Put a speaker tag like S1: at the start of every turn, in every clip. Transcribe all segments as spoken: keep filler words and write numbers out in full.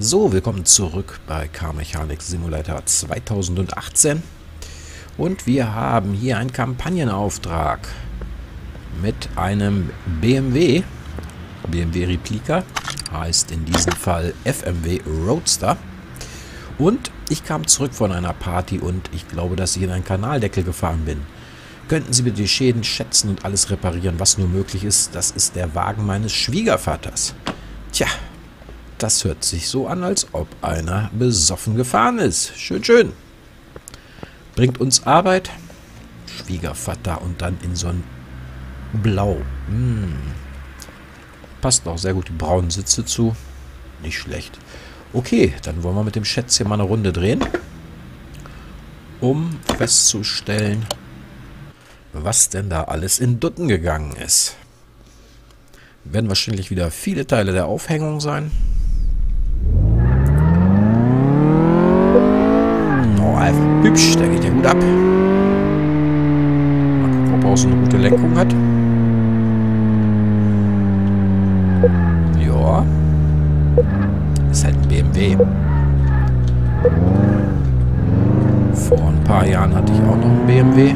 S1: So, willkommen zurück bei Car Mechanic Simulator zweitausendachtzehn und wir haben hier einen Kampagnenauftrag mit einem B M W, B M W Replika, heißt in diesem Fall F M W Roadster, und ich kam zurück von einer Party und ich glaube, dass ich in einen Kanaldeckel gefahren bin. Könnten Sie bitte die Schäden schätzen und alles reparieren, was nur möglich ist? Das ist der Wagen meines Schwiegervaters. Tja, das hört sich so an, als ob einer besoffen gefahren ist. Schön, schön. Bringt uns Arbeit. Schwiegervater und dann in so ein Blau. Hm. Passt auch sehr gut die braunen Sitze zu. Nicht schlecht. Okay, dann wollen wir mit dem Schätzchen mal eine Runde drehen, um festzustellen, was denn da alles in Dutten gegangen ist. Werden wahrscheinlich wieder viele Teile der Aufhängung sein. Oh, einfach hübsch, der geht ja gut ab. Mal gucken, ob er auch so eine gute Lenkung hat. Ja. Ist halt ein B M W. Vor ein paar Jahren hatte ich auch noch einen B M W.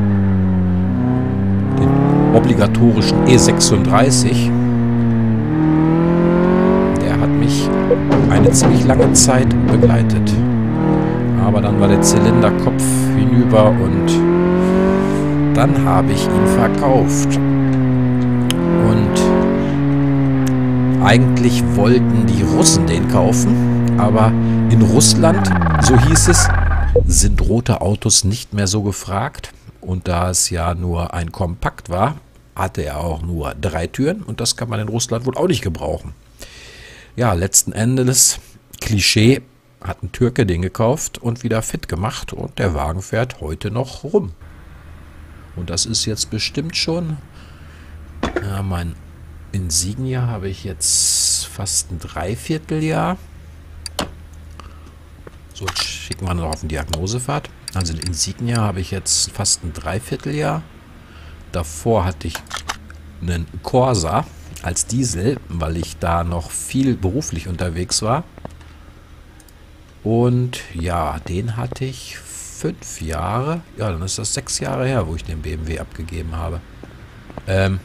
S1: Den obligatorischen E sechsunddreißig. Der hat mich eine ziemlich lange Zeit begleitet. Aber dann war der Zylinderkopf hinüber und dann habe ich ihn verkauft. Und eigentlich wollten die Russen den kaufen, aber in Russland, so hieß es, sind rote Autos nicht mehr so gefragt. Und da es ja nur ein Kompakt war, hatte er auch nur drei Türen und das kann man in Russland wohl auch nicht gebrauchen. Ja, letzten Endes, Klischee, hat ein Türke den gekauft und wieder fit gemacht und der Wagen fährt heute noch rum. Und das ist jetzt bestimmt schon, ja, mein Insignia habe ich jetzt fast ein Dreivierteljahr. So, jetzt schicken wir noch auf eine Diagnosefahrt. Also den Insignia habe ich jetzt fast ein Dreivierteljahr. Davor hatte ich einen Corsa als Diesel, weil ich da noch viel beruflich unterwegs war. Und ja, den hatte ich fünf Jahre. Ja, dann ist das sechs Jahre her, wo ich den B M W abgegeben habe. Ähm.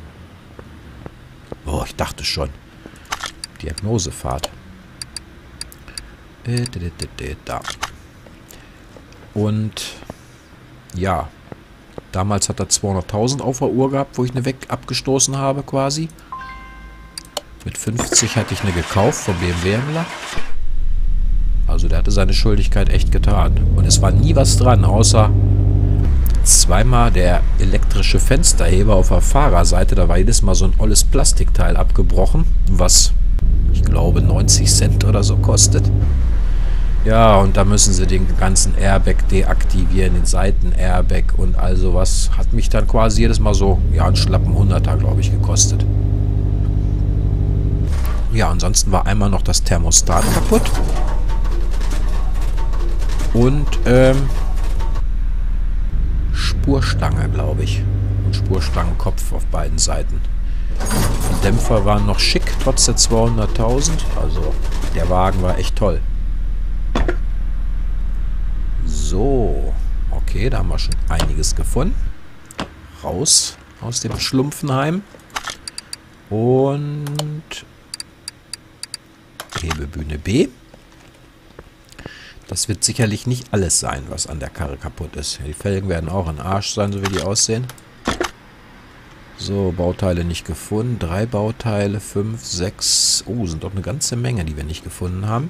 S1: Oh, ich dachte schon. Diagnosefahrt. Äh, da. Und ja, damals hat er zweihunderttausend auf der Uhr gehabt, wo ich eine weg abgestoßen habe quasi. Mit fünfzig hatte ich eine gekauft vom B M W-Händler. Also der hatte seine Schuldigkeit echt getan. Und es war nie was dran, außer zweimal der elektrische Fensterheber auf der Fahrerseite. Da war jedes Mal so ein olles Plastikteil abgebrochen, was, ich glaube, neunzig Cent oder so kostet. Ja, und da müssen sie den ganzen Airbag deaktivieren, den Seiten-Airbag und all sowas. Hat mich dann quasi jedes Mal so, ja, einen schlappen Hunderter, glaube ich, gekostet. Ja, ansonsten war einmal noch das Thermostat kaputt. Und, ähm, Spurstange, glaube ich. Und Spurstangenkopf auf beiden Seiten. Die Dämpfer waren noch schick, trotz der zweihunderttausend. Also, der Wagen war echt toll. So, okay, da haben wir schon einiges gefunden. Raus aus dem Schlumpfenheim. Und Hebebühne B. Das wird sicherlich nicht alles sein, was an der Karre kaputt ist. Die Felgen werden auch ein Arsch sein, so wie die aussehen. So, Bauteile nicht gefunden. Drei Bauteile, fünf, sechs. Oh, sind doch eine ganze Menge, die wir nicht gefunden haben.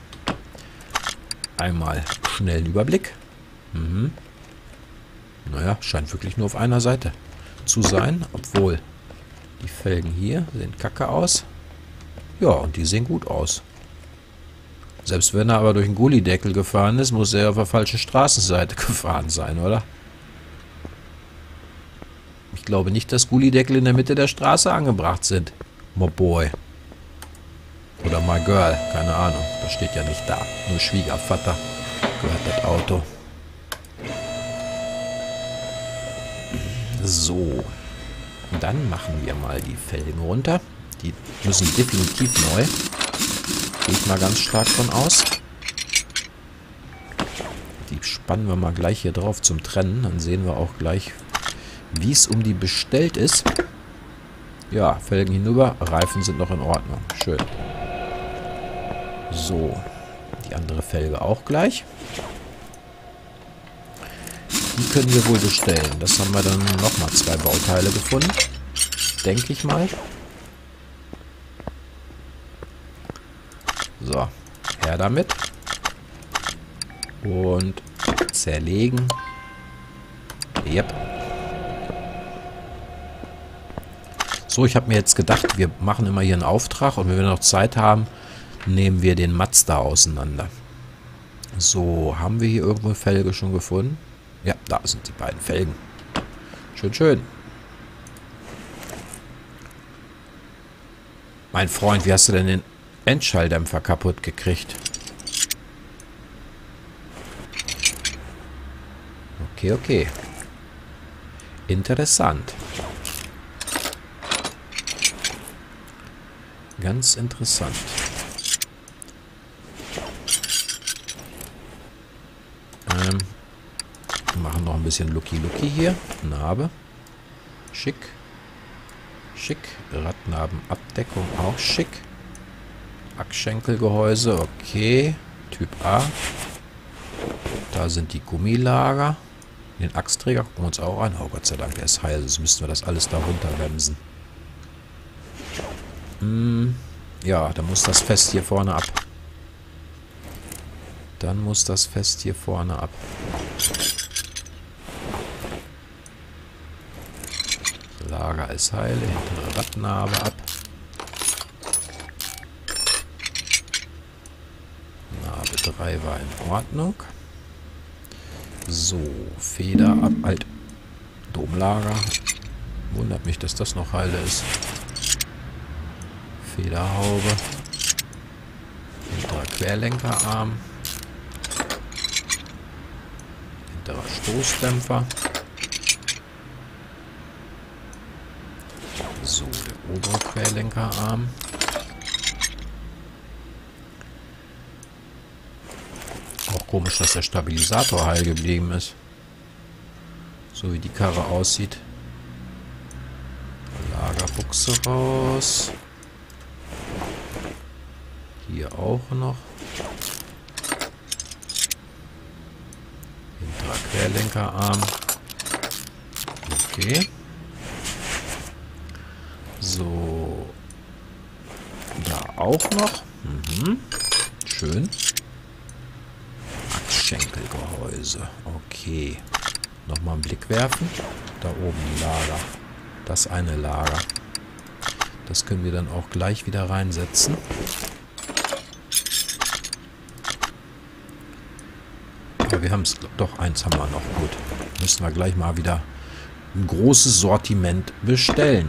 S1: Einmal schnell einen Überblick. Mhm. Naja, scheint wirklich nur auf einer Seite zu sein. Obwohl, die Felgen hier sehen kacke aus. Ja, und die sehen gut aus. Selbst wenn er aber durch einen Gullideckel gefahren ist, muss er auf der falschen Straßenseite gefahren sein, oder? Ich glaube nicht, dass Gullideckel in der Mitte der Straße angebracht sind. My boy. Oder my girl, keine Ahnung. Das steht ja nicht da. Nur Schwiegervater gehört das Auto. So. Dann machen wir mal die Felgen runter. Die müssen definitiv neu. Gehe ich mal ganz stark von aus. Die spannen wir mal gleich hier drauf zum Trennen. Dann sehen wir auch gleich, wie es um die bestellt ist. Ja, Felgen hinüber. Reifen sind noch in Ordnung. Schön. So. Die andere Felge auch gleich. Die können wir wohl bestellen. Das haben wir dann nochmal zwei Bauteile gefunden. Denke ich mal. So. Her damit. Und zerlegen. Yep. So, ich habe mir jetzt gedacht, wir machen immer hier einen Auftrag und wenn wir noch Zeit haben, nehmen wir den Mazda auseinander. So, haben wir hier irgendwo eine Felge schon gefunden? Ja, da sind die beiden Felgen. Schön, schön. Mein Freund, wie hast du denn den Endschalldämpfer kaputt gekriegt? Okay, okay. Interessant. Ganz interessant. Ähm, wir machen noch ein bisschen Lucky-Lucky hier. Narbe. Schick. Schick. Radnarbenabdeckung auch schick. Achsschenkelgehäuse, okay. Typ A. Da sind die Gummilager. Den Achsträger gucken wir uns auch an. Oh Gott sei Dank, der ist heil. Sonst müssten wir das alles da runterbremsen. Hm, ja, dann muss das Fest hier vorne ab. Dann muss das Fest hier vorne ab. Lager ist heil. Hintere Radnabe ab. Narbe drei war in Ordnung. So, Feder ab. Halt. Domlager. Wundert mich, dass das noch heile ist. Federhaube. Hinterer Querlenkerarm. Hinterer Stoßdämpfer. So, der obere Querlenkerarm. Auch komisch, dass der Stabilisator heil geblieben ist. So wie die Karre aussieht. Lagerbuchse raus. Hier auch noch. Hinterer Querlenkerarm. Okay. So. Da auch noch. Mhm. Schön. Achsschenkelgehäuse. Okay. Nochmal einen Blick werfen. Da oben ein Lager. Das eine Lager. Das können wir dann auch gleich wieder reinsetzen. Aber wir haben es, doch eins haben wir noch. Gut. Müssen wir gleich mal wieder ein großes Sortiment bestellen.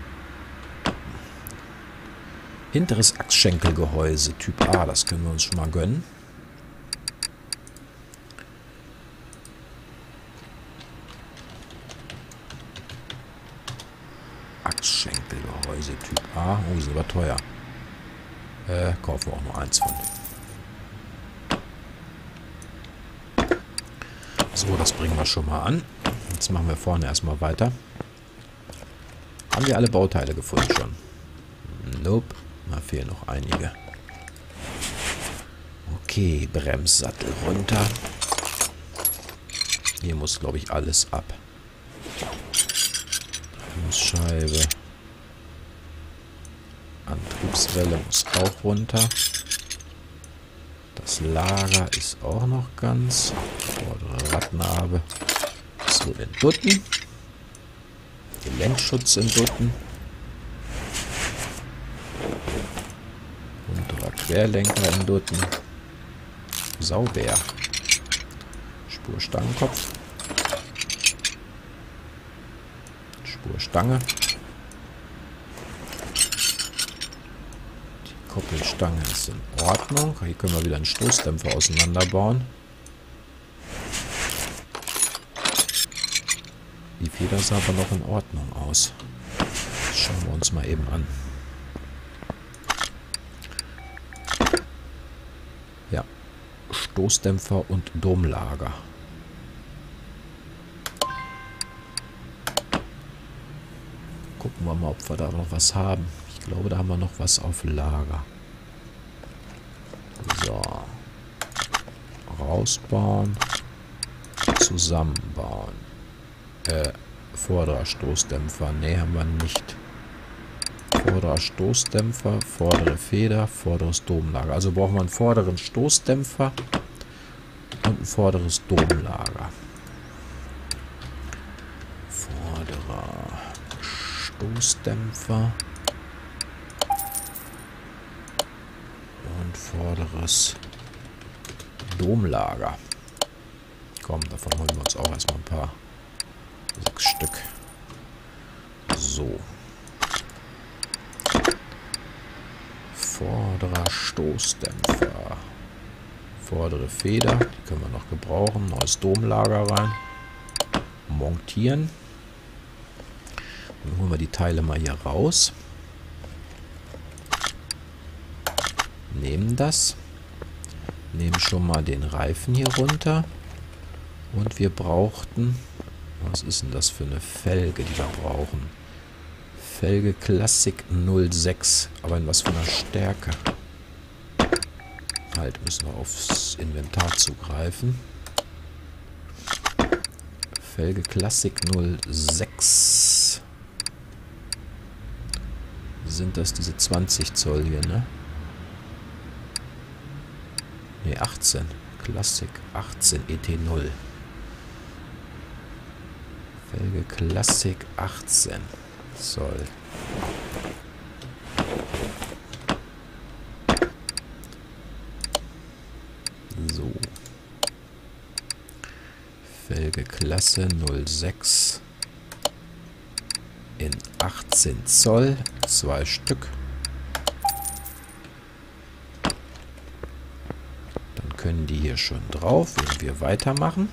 S1: Hinteres Achsschenkelgehäuse Typ A, das können wir uns schon mal gönnen. Achsschenkelgehäuse Typ A. Oh, ist aber teuer. Äh, kaufen wir auch nur eins von. So, das bringen wir schon mal an. Jetzt machen wir vorne erstmal weiter. Haben wir alle Bauteile gefunden schon? Nope. Da fehlen noch einige. Okay, Bremssattel runter. Hier muss, glaube ich, alles ab. Bremsscheibe. Antriebswelle muss auch runter. Das Lager ist auch noch ganz. Vordere Radnabe ist wohl in Dutten. Gelenkschutz in Dutten. Unterer Querlenker in Dutten. Saubär. Spurstangenkopf. Spurstange. Die Koppelstange ist in Ordnung. Hier können wir wieder einen Stoßdämpfer auseinanderbauen. Die Feder sah aber noch in Ordnung aus. Das schauen wir uns mal eben an. Stoßdämpfer und Domlager. Gucken wir mal, ob wir da noch was haben. Ich glaube, da haben wir noch was auf Lager. So. Rausbauen. Zusammenbauen. Äh, vorderer Stoßdämpfer. Ne, haben wir nicht. Vorderer Stoßdämpfer, vordere Feder, vorderes Domlager. Also brauchen wir einen vorderen Stoßdämpfer und ein vorderes Domlager. Vorderer Stoßdämpfer und vorderes Domlager. Komm, davon holen wir uns auch erstmal ein paar. Sechs Stück. So. Vorderer Stoßdämpfer. Vordere Feder. Die können wir noch gebrauchen. Neues Domlager rein. Montieren. Dann holen wir die Teile mal hier raus. Nehmen das. Nehmen schon mal den Reifen hier runter. Und wir brauchten... Was ist denn das für eine Felge, die wir brauchen? Felge Classic null sechs. Aber in was für einer Stärke? Halt, müssen wir aufs Inventar zugreifen. Felge Classic null sechs. Sind das diese zwanzig Zoll hier, ne? Ne, achtzehn. Classic achtzehn E T null. Felge Classic achtzehn Zoll. So. Felge Klasse null sechs in achtzehn Zoll. Zwei Stück. Dann können die hier schon drauf, wenn wir weitermachen.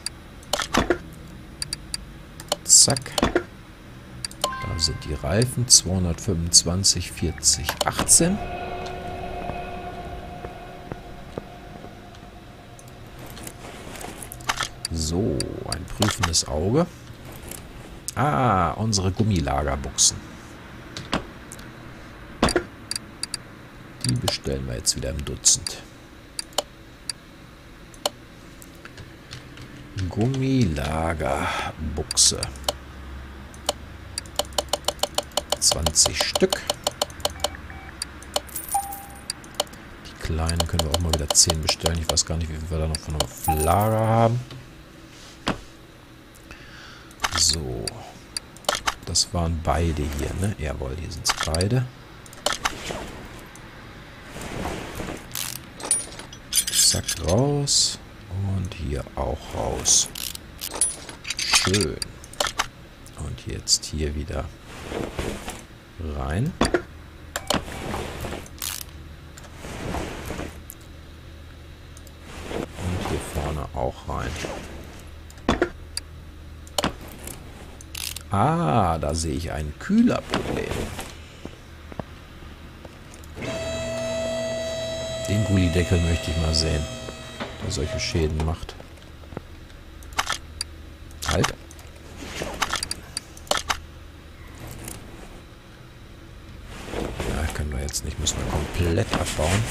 S1: Zack. Da sind die Reifen. zweihundertfünfundzwanzig, vierzig, achtzehn. So, ein prüfendes Auge. Ah, unsere Gummilagerbuchsen. Die bestellen wir jetzt wieder im Dutzend. Gummilagerbuchse. zwanzig Stück. Die kleinen können wir auch mal wieder zehn bestellen. Ich weiß gar nicht, wie viel wir da noch von auf Lager haben. So. Das waren beide hier, ne? Jawohl, hier sind es beide. Zack, raus. Und hier auch raus. Schön. Und jetzt hier wieder rein. Und hier vorne auch rein. Ah, da sehe ich ein Kühlerproblem. Den Gullideckel möchte ich mal sehen, der solche Schäden macht. Halt. Ja, können wir jetzt nicht, müssen wir komplett abbauen.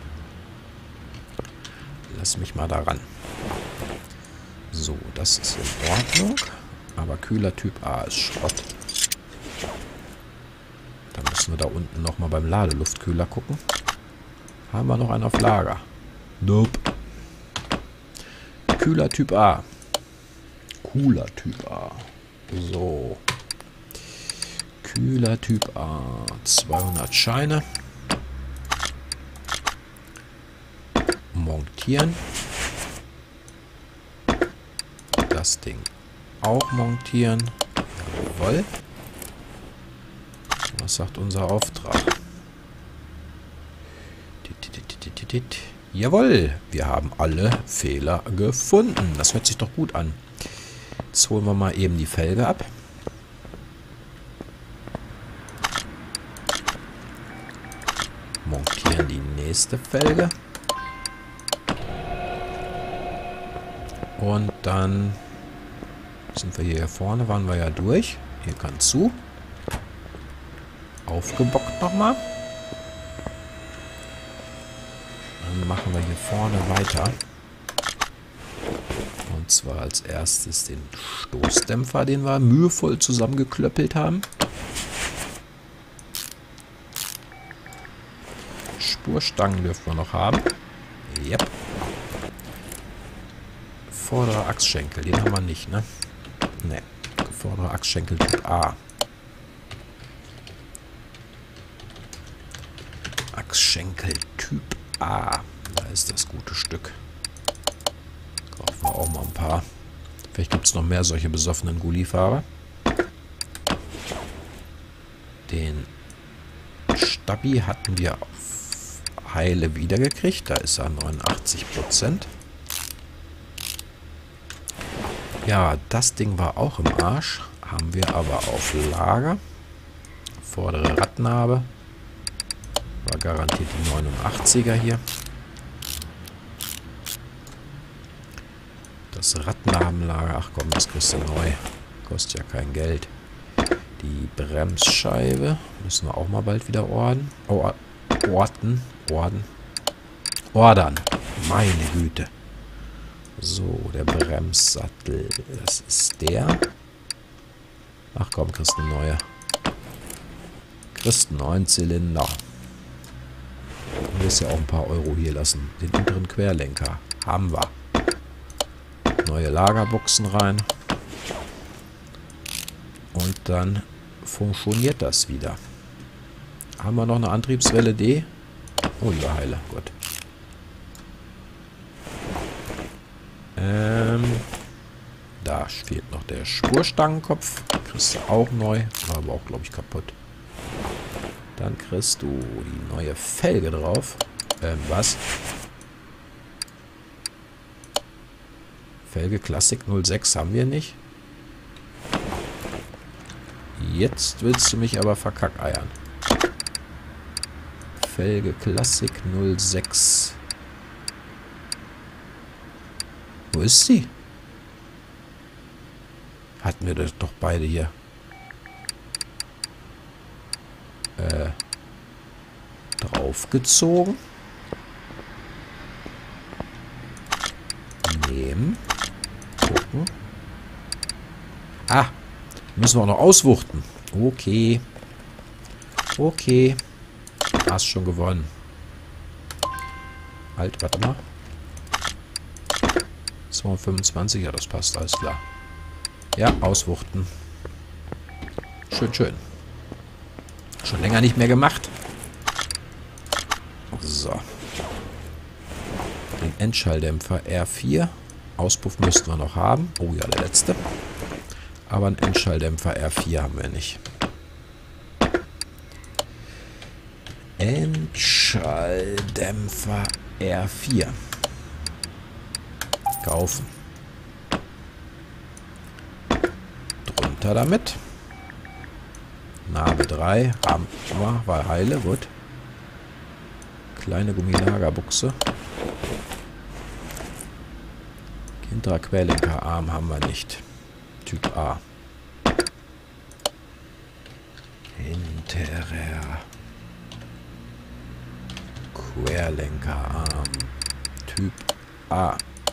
S1: Lass mich mal daran. So, das ist in Ordnung. Aber Kühler Typ A ist Schrott. Dann müssen wir da unten nochmal beim Ladeluftkühler gucken. Haben wir noch einen auf Lager? Nope. Kühler Typ A. Cooler Typ A. So. Kühler Typ A. zweihundert Scheine. Montieren. Das Ding auch montieren. Jawohl. Was sagt unser Auftrag? Jawohl, wir haben alle Fehler gefunden. Das hört sich doch gut an. Jetzt holen wir mal eben die Felge ab. Montieren die nächste Felge. Und dann sind wir hier vorne, waren wir ja durch. Hier kann zu. Aufgebockt nochmal. Dann machen wir hier vorne weiter. Und zwar als erstes den Stoßdämpfer, den wir mühevoll zusammengeklöppelt haben. Spurstangen dürfen wir noch haben. Yep. Vorderer Achsschenkel, den haben wir nicht, ne? Ne. Vorderer Achsschenkel Typ A. Achsschenkel Typ A. Da ist das gute Stück. Kaufen wir auch mal ein paar. Vielleicht gibt es noch mehr solche besoffenen Gulli-Fahrer. Den Stabi hatten wir auf heile wiedergekriegt. Da ist er neunundachtzig Prozent. Ja, das Ding war auch im Arsch. Haben wir aber auf Lager. Vordere Radnabe. War garantiert die neunundachtziger hier. Das Radnabenlager. Ach komm, das kriegst du neu. Kostet ja kein Geld. Die Bremsscheibe. Müssen wir auch mal bald wieder orden. Oh, orten. Orden. Ordern. Meine Güte. So, der Bremssattel. Das ist der. Ach komm, kriegst du eine neue. Kriegst einen neuen Zylinder. Du wirst ja auch ein paar Euro hier lassen. Den unteren Querlenker. Haben wir. Neue Lagerbuchsen rein. Und dann funktioniert das wieder. Haben wir noch eine Antriebswelle D? Oh, lieber Heile. Gut. Ähm, da fehlt noch der Spurstangenkopf. Kriegst du auch neu. War aber auch, glaube ich, kaputt. Dann kriegst du die neue Felge drauf. Ähm, was? Felge Classic null sechs haben wir nicht. Jetzt willst du mich aber verkackeiern. Felge Classic null sechs. Wo ist sie? Hatten wir das doch beide hier. Äh, draufgezogen. Nehmen. Gucken. Ah, müssen wir auch noch auswuchten. Okay. Okay. Hast schon gewonnen. Halt, warte mal. zweihundertfünfundzwanzig, ja, das passt, alles klar. Ja, auswuchten. Schön, schön. Schon länger nicht mehr gemacht. So. Den Endschalldämpfer R vier. Auspuff müssten wir noch haben. Oh ja, der letzte. Aber einen Endschalldämpfer R vier haben wir nicht. Endschalldämpfer R vier. Kaufen. Drunter damit. Narbe drei. Haben wir. War heile. Gut. Kleine Gummilagerbuchse. Hinterer Querlenkerarm haben wir nicht. Typ A. Hinterer Querlenkerarm. Typ A.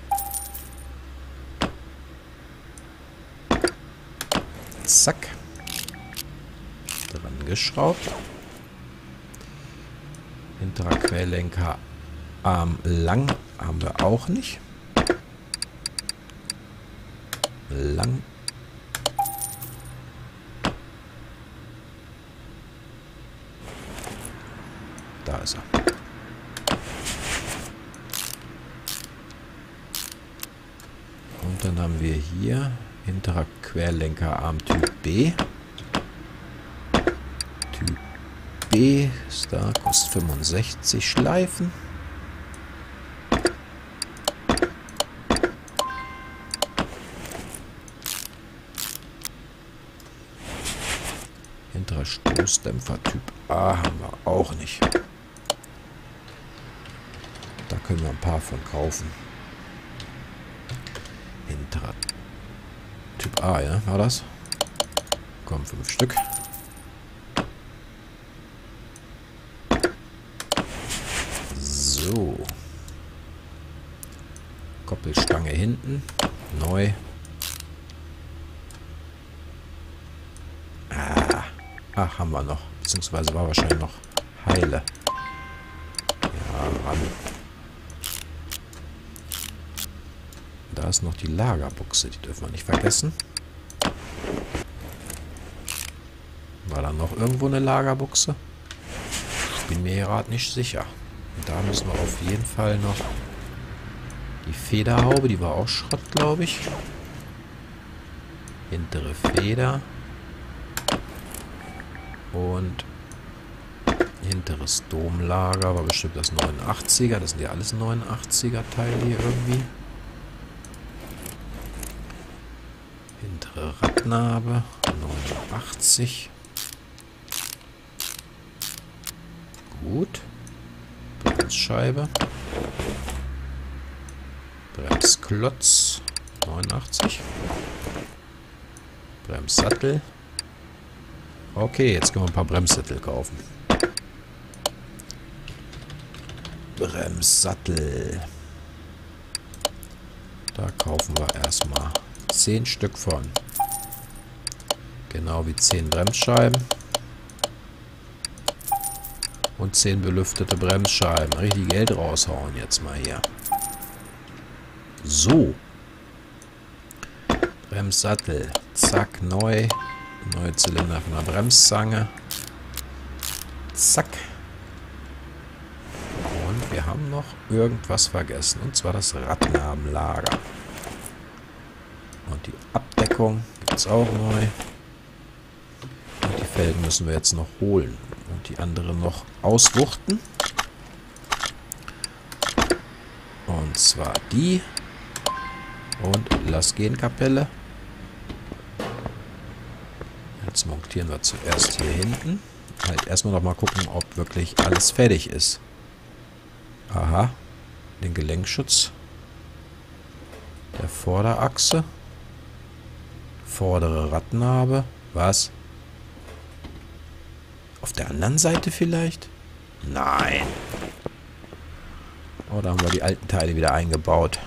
S1: Zack. Dran geschraubt. Hinterer Querlenkerarm lang haben wir auch nicht. Lang. Da ist er. Und dann haben wir hier hinterer Querlenkerarm Typ B. Typ B ist da, kostet fünfundsechzig Schleifen. Hinterer Stoßdämpfer Typ A haben wir auch nicht. Da können wir ein paar von kaufen. Hinterer Typ A, ja? War das? Kommen fünf Stück. So. Koppelstange hinten. Neu. Ah. Ach, haben wir noch. Beziehungsweise war wahrscheinlich noch heile. Ja, ran. Da ist noch die Lagerbuchse. Die dürfen wir nicht vergessen. War da noch irgendwo eine Lagerbuchse? Ich bin mir gerade nicht sicher. Und da müssen wir auf jeden Fall noch die Federhaube. Die war auch Schrott, glaube ich. Hintere Feder. Und hinteres Domlager war bestimmt das neunundachtziger. Das sind ja alles neunundachtziger Teile hier irgendwie. Hintere Radnabe neunundachtzig. Gut. Bremsscheibe. Bremsklotz neunundachtzig. Bremssattel. Okay, jetzt können wir ein paar Bremssattel kaufen. Bremssattel. Da kaufen wir erstmal zehn Stück von. Genau wie zehn Bremsscheiben. Und zehn belüftete Bremsscheiben. Richtig Geld raushauen jetzt mal hier. So. Bremssattel. Zack, neu. Neue Zylinder von der Bremszange. Zack. Und wir haben noch irgendwas vergessen. Und zwar das Radnabenlager. Und die Abdeckung gibt es auch neu. Und die Felgen müssen wir jetzt noch holen. Und die andere noch auswuchten. Und zwar die. Und Lass gehen Kapelle. Jetzt montieren wir zuerst hier hinten. Halt erstmal noch mal gucken, ob wirklich alles fertig ist. Aha. Den Gelenkschutz der Vorderachse. Vordere Radnabe. Was? Auf der anderen Seite vielleicht? Nein. Oh, da haben wir die alten Teile wieder eingebaut.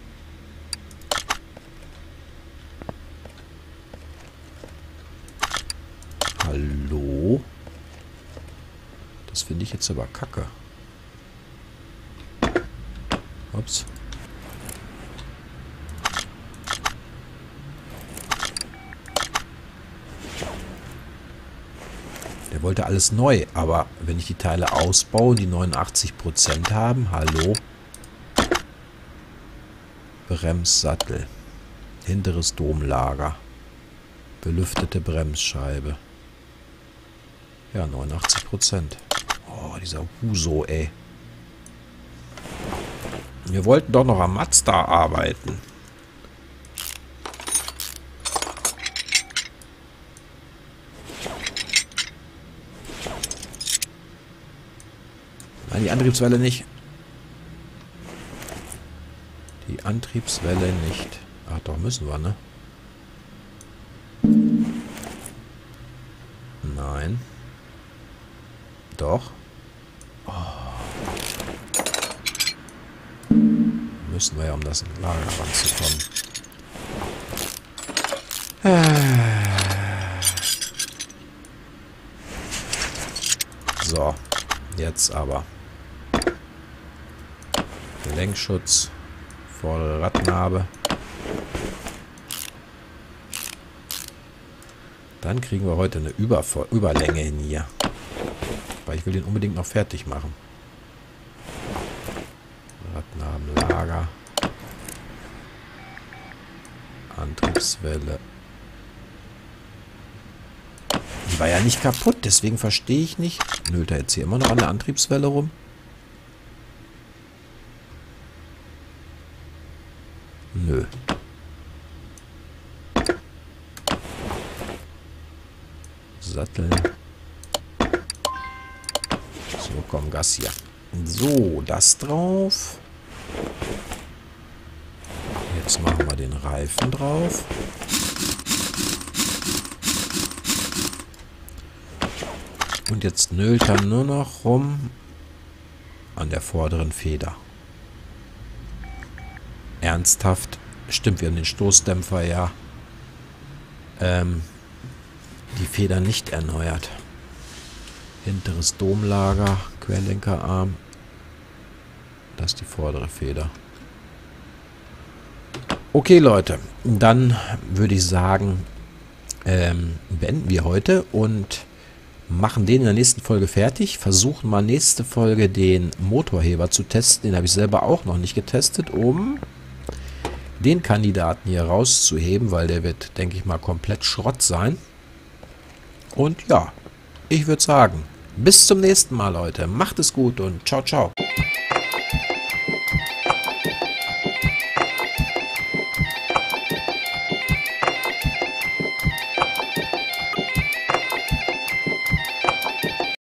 S1: Hallo? Das finde ich jetzt aber kacke. Ups. Der wollte alles neu, aber wenn ich die Teile ausbaue, die neunundachtzig Prozent haben, hallo? Bremssattel. Hinteres Domlager. Belüftete Bremsscheibe. Ja, neunundachtzig Prozent. Oh, dieser Huso, ey. Wir wollten doch noch am Mazda arbeiten. Nein, die Antriebswelle nicht. Die Antriebswelle nicht. Ach doch, müssen wir, ne? Nein. Doch. Oh. Müssen wir ja, um das Lager ranzukommen. So. Jetzt aber. Gelenkschutz. Vordere Radnabe. Dann kriegen wir heute eine Über Überlänge hin hier. Weil ich will den unbedingt noch fertig machen. Radnabenlager. Antriebswelle. Die war ja nicht kaputt, deswegen verstehe ich nicht. Nölt er jetzt hier immer noch an der Antriebswelle rum? Nö. Sattel. So, komm, Gas hier. So, das drauf. Jetzt machen wir den Reifen drauf. Und jetzt nölt er nur noch rum an der vorderen Feder. Ernsthaft? Stimmt, wir haben den Stoßdämpfer ja ähm, die Feder nicht erneuert. Hinteres Domlager, Querlenkerarm. Das ist die vordere Feder. Okay, Leute, dann würde ich sagen, ähm, beenden wir heute und machen den in der nächsten Folge fertig. Versuchen mal nächste Folge den Motorheber zu testen. Den habe ich selber auch noch nicht getestet, um den Kandidaten hier rauszuheben, weil der wird, denke ich mal, komplett Schrott sein. Und ja, ich würde sagen, bis zum nächsten Mal, Leute. Macht es gut und ciao, ciao.